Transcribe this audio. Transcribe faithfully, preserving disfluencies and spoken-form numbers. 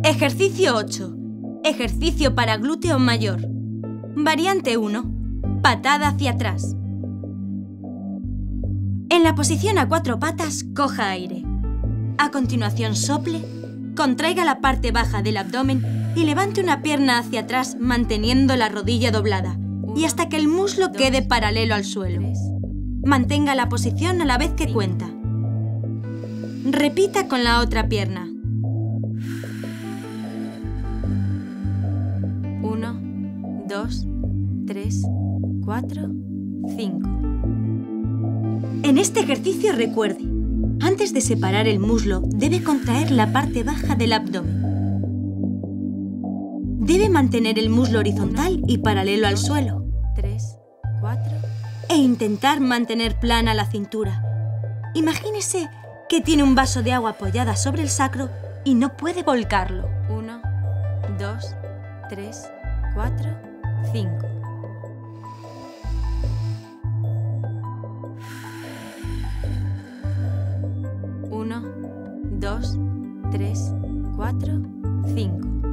Ejercicio ocho. Ejercicio para glúteo mayor. Variante uno. Patada hacia atrás. En la posición a cuatro patas, coja aire. A continuación, sople, contraiga la parte baja del abdomen y levante una pierna hacia atrás manteniendo la rodilla doblada y hasta que el muslo quede paralelo al suelo. Mantenga la posición a la vez que cuenta. Repita con la otra pierna. Uno, dos, tres, cuatro, cinco. En este ejercicio recuerde, antes de separar el muslo, debe contraer la parte baja del abdomen. Debe mantener el muslo horizontal y paralelo al suelo. tres, cuatro. E intentar mantener plana la cintura. Imagínese que tiene un vaso de agua apoyada sobre el sacro y no puede volcarlo. uno, dos, tres, cuatro, cinco. uno, dos, tres, cuatro, cinco.